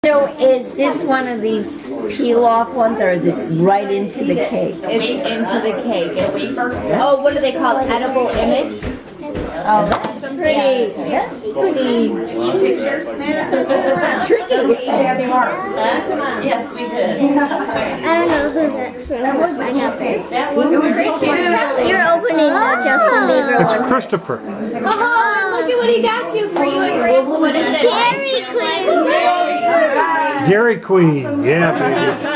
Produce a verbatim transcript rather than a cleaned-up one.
So is this one of these peel-off ones, or is it right into the cake? It's into the cake. It's, oh, what do they call it? Edible image? Oh, that's pretty. That's pretty. Pictures, Madison? Tricky. Yeah, they are. Yes, we did. I don't know who that's from. I know this. That one was You're opening the Justin Bieber It's one. Christopher. Oh, look at what he got you for you and Grandpa. What is it? Dairy Queen. Dairy Queen. Yeah, baby.